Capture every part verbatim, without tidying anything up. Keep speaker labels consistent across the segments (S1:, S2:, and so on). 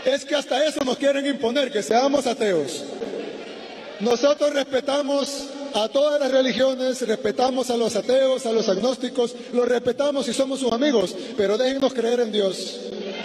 S1: es que hasta eso nos quieren imponer, que seamos ateos. Nosotros respetamos a todas las religiones, respetamos a los ateos, a los agnósticos, los respetamos y somos sus amigos, pero déjennos creer en Dios.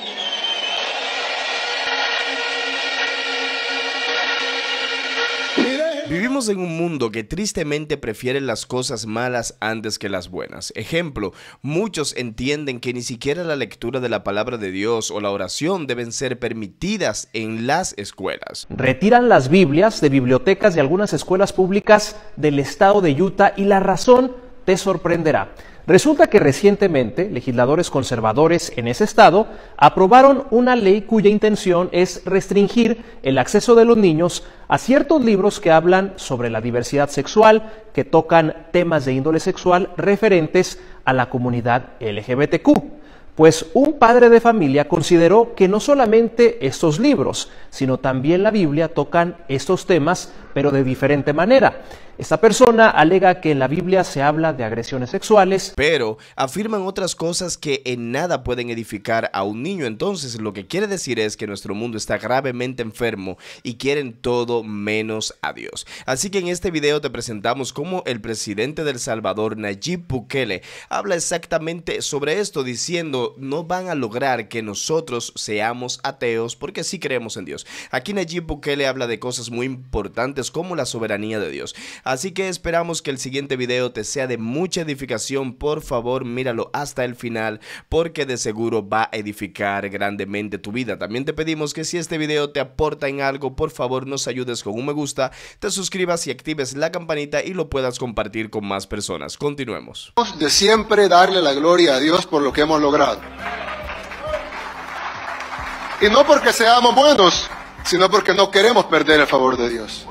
S2: Vivimos en un mundo que tristemente prefiere las cosas malas antes que las buenas. Ejemplo, muchos entienden que ni siquiera la lectura de la palabra de Dios o la oración deben ser permitidas en las escuelas.
S3: Retiran las Biblias de bibliotecas de algunas escuelas públicas del estado de Utah y la razón te sorprenderá. Resulta que recientemente legisladores conservadores en ese estado aprobaron una ley cuya intención es restringir el acceso de los niños a ciertos libros que hablan sobre la diversidad sexual, que tocan temas de índole sexual referentes a la comunidad L G B T Q. Pues un padre de familia consideró que no solamente estos libros, sino también la Biblia tocan estos temas, pero de diferente manera. Esta persona alega que en la Biblia se habla de agresiones sexuales,
S2: pero afirman otras cosas que en nada pueden edificar a un niño. Entonces, lo que quiere decir es que nuestro mundo está gravemente enfermo y quieren todo menos a Dios. Así que en este video te presentamos cómo el presidente de El Salvador, Nayib Bukele, habla exactamente sobre esto, diciendo: no van a lograr que nosotros seamos ateos porque sí creemos en Dios. Aquí Nayib Bukele habla de cosas muy importantes como la soberanía de Dios. Así que esperamos que el siguiente video te sea de mucha edificación. Por favor, míralo hasta el final porque de seguro va a edificar grandemente tu vida. También te pedimos que si este video te aporta en algo, por favor nos ayudes con un me gusta, te suscribas y actives la campanita y lo puedas compartir con más personas. Continuemos.
S1: De siempre darle la gloria a Dios por lo que hemos logrado. Y no porque seamos buenos, sino porque no queremos perder el favor de Dios.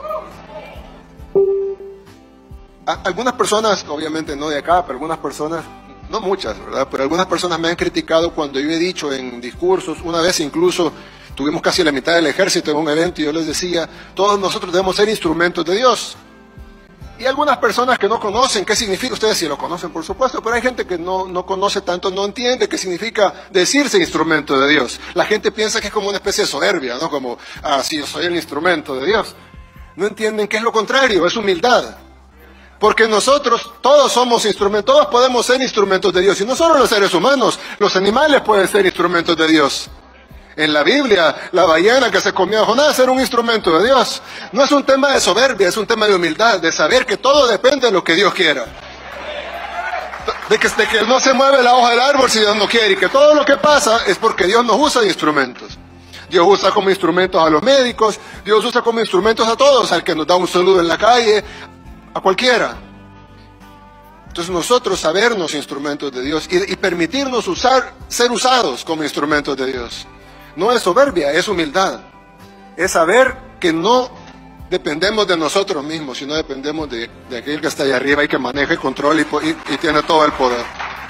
S1: Algunas personas, obviamente no de acá, pero algunas personas, no muchas, ¿verdad? Pero algunas personas me han criticado cuando yo he dicho en discursos, una vez incluso tuvimos casi la mitad del ejército en un evento y yo les decía, todos nosotros debemos ser instrumentos de Dios. Y algunas personas que no conocen qué significa, ustedes sí lo conocen por supuesto, pero hay gente que no, no conoce tanto, no entiende qué significa decirse instrumento de Dios. La gente piensa que es como una especie de soberbia, ¿no? Como, ah, sí, yo soy el instrumento de Dios. No entienden que es lo contrario, es humildad. Porque nosotros todos somos instrumentos, todos podemos ser instrumentos de Dios. Y no solo los seres humanos, los animales pueden ser instrumentos de Dios. En la Biblia, la ballena que se comió a Jonás era un instrumento de Dios. No es un tema de soberbia, es un tema de humildad, de saber que todo depende de lo que Dios quiera. De que, de que no se mueve la hoja del árbol si Dios no quiere. Y que todo lo que pasa es porque Dios nos usa de instrumentos. Dios usa como instrumentos a los médicos, Dios usa como instrumentos a todos, al que nos da un saludo en la calle, a cualquiera. Entonces nosotros sabernos instrumentos de Dios y, y permitirnos usar, ser usados como instrumentos de Dios. No es soberbia, es humildad. Es saber que no dependemos de nosotros mismos, sino dependemos de, de aquel que está allá arriba y que maneja y controla y, y, y tiene todo el poder.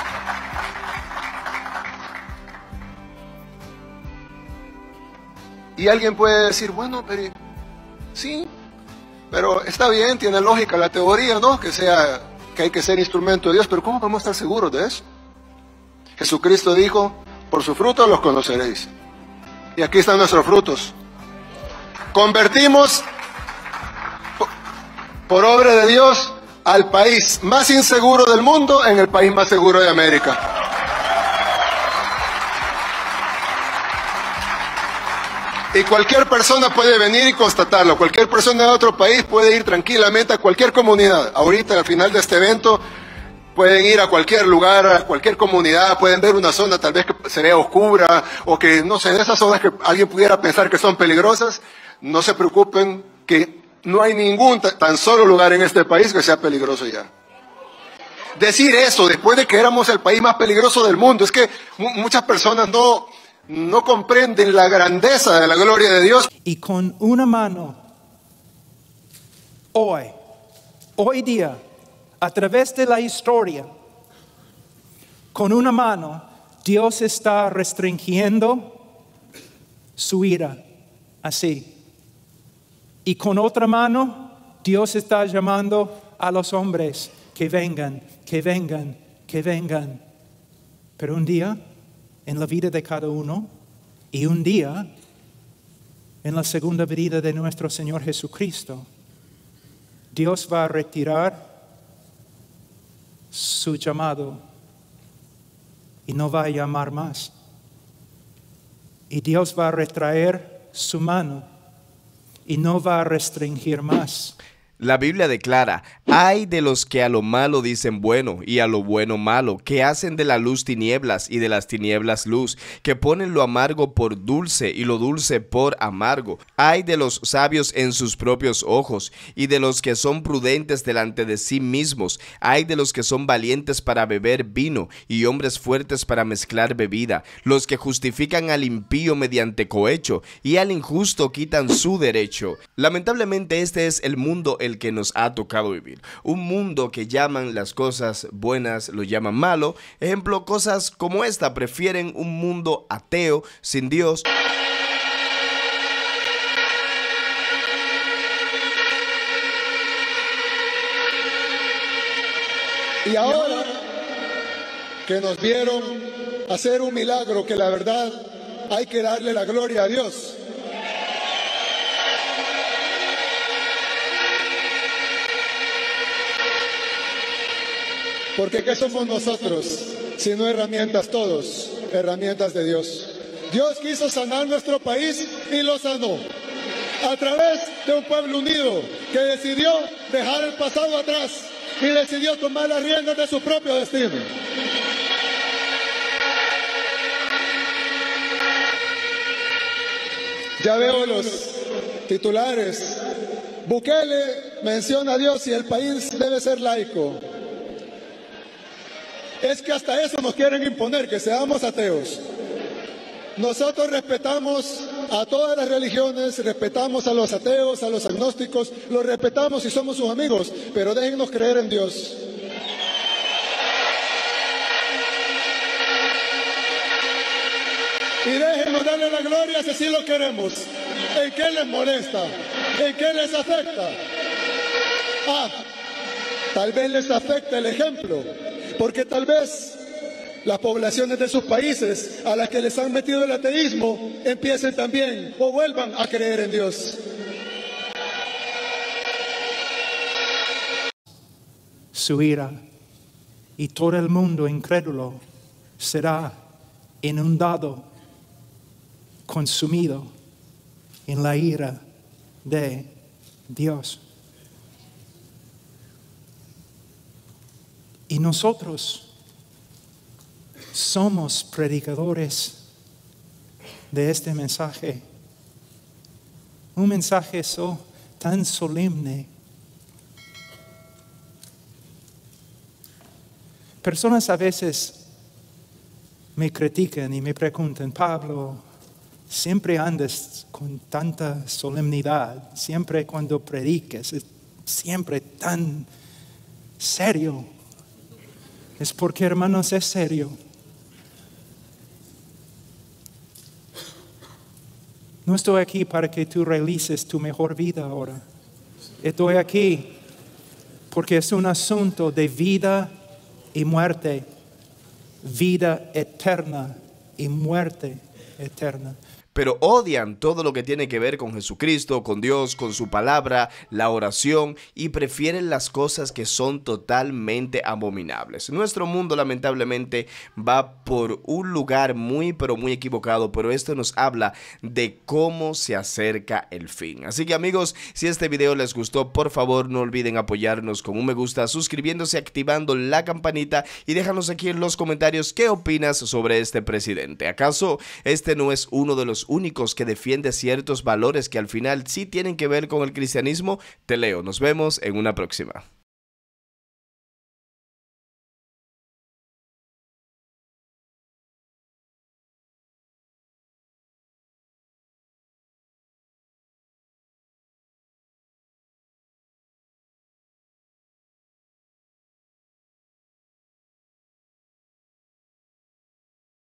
S1: Y alguien puede decir, bueno, pero sí, pero está bien, tiene lógica la teoría, ¿no? Que sea, que hay que ser instrumento de Dios, pero ¿cómo podemos estar seguros de eso? Jesucristo dijo, por sus frutos los conoceréis. Y aquí están nuestros frutos. Convertimos, por, por obra de Dios, al país más inseguro del mundo en el país más seguro de América. Y cualquier persona puede venir y constatarlo. Cualquier persona de otro país puede ir tranquilamente a cualquier comunidad. Ahorita, al final de este evento, pueden ir a cualquier lugar, a cualquier comunidad, pueden ver una zona tal vez que se vea oscura, o que, no sé, de esas zonas que alguien pudiera pensar que son peligrosas. No se preocupen, que no hay ningún tan solo lugar en este país que sea peligroso ya. Decir eso después de que éramos el país más peligroso del mundo, es que muchas personas no... no comprenden la grandeza de la gloria de Dios.
S4: Y con una mano, hoy, hoy día, a través de la historia, con una mano, Dios está restringiendo su ira, así. Y con otra mano, Dios está llamando a los hombres que vengan, que vengan, que vengan. Pero un día, en la vida de cada uno, y un día en la segunda venida de nuestro Señor Jesucristo, Dios va a retirar su llamado y no va a llamar más. Y Dios va a retraer su mano y no va a restringir más.
S2: La Biblia declara: ay de los que a lo malo dicen bueno y a lo bueno malo, que hacen de la luz tinieblas y de las tinieblas luz, que ponen lo amargo por dulce y lo dulce por amargo. Ay de los sabios en sus propios ojos y de los que son prudentes delante de sí mismos. Ay de los que son valientes para beber vino y hombres fuertes para mezclar bebida, los que justifican al impío mediante cohecho y al injusto quitan su derecho. Lamentablemente este es el mundo el que nos ha tocado vivir. Un mundo que llaman las cosas buenas, lo llaman malo. Ejemplo, cosas como esta. Prefieren un mundo ateo, sin Dios.
S1: Y ahora que nos vieron hacer un milagro, que la verdad hay que darle la gloria a Dios. Porque ¿qué somos nosotros? Sino herramientas todos, herramientas de Dios. Dios quiso sanar nuestro país y lo sanó a través de un pueblo unido que decidió dejar el pasado atrás y decidió tomar las riendas de su propio destino. Ya veo los titulares. Bukele menciona a Dios y el país debe ser laico. Es que hasta eso nos quieren imponer, que seamos ateos. Nosotros respetamos a todas las religiones, respetamos a los ateos, a los agnósticos, los respetamos y somos sus amigos, pero déjennos creer en Dios. Y déjennos darle la gloria si así lo queremos. ¿En qué les molesta? ¿En qué les afecta? Ah, tal vez les afecta el ejemplo, porque tal vez las poblaciones de sus países a las que les han metido el ateísmo empiecen también o vuelvan a creer en Dios.
S4: Su ira y todo el mundo incrédulo será inundado, consumido en la ira de Dios. Y nosotros somos predicadores de este mensaje. Un mensaje so, tan solemne. Personas a veces me critican y me preguntan: Pablo, siempre andas con tanta solemnidad, siempre cuando predicas, es siempre tan serio. Es porque, hermanos, es serio. No estoy aquí para que tú realices tu mejor vida ahora. Estoy aquí porque es un asunto de vida y muerte, vida eterna y muerte eterna.
S2: Pero odian todo lo que tiene que ver con Jesucristo, con Dios, con su palabra, la oración, y prefieren las cosas que son totalmente abominables. Nuestro mundo lamentablemente va por un lugar muy pero muy equivocado, pero esto nos habla de cómo se acerca el fin. Así que amigos, si este video les gustó, por favor no olviden apoyarnos con un me gusta, suscribiéndose, activando la campanita y déjanos aquí en los comentarios qué opinas sobre este presidente. ¿Acaso este no es uno de los únicos que defiende ciertos valores que al final sí tienen que ver con el cristianismo? Te leo, nos vemos en una próxima.